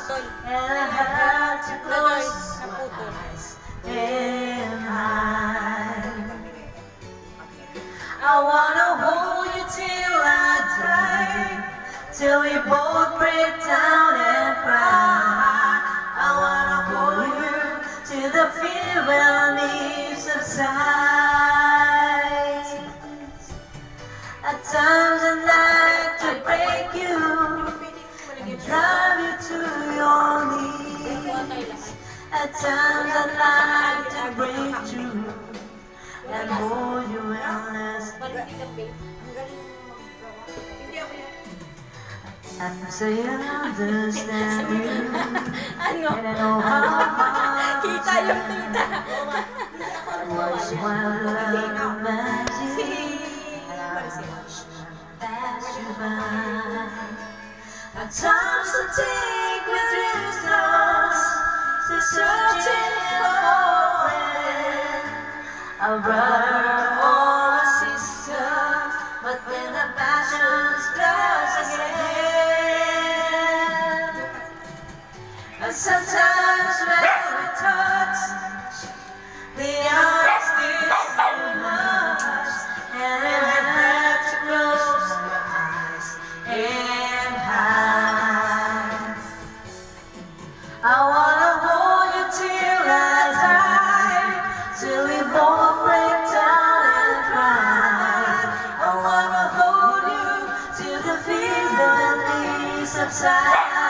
and I have to close my eyes and hide. I wanna hold you till I die, till we both break down and cry. I wanna hold you till the fear will leave subside. At times I'd like to break you and drive you to your knees. At times I'd like to break you and hold you endlessly. I say I understand you, and I know how hard was my love magic. Pass you by. At times I take with dreams lost, to searching for a brother or a sister, but then the passions flash again. And sometimes when we touch, the eyes feel too much, and I have to close my eyes and hide. I wanna hold you till I die, till we both break down and cry. I wanna hold you till the feeling subsides.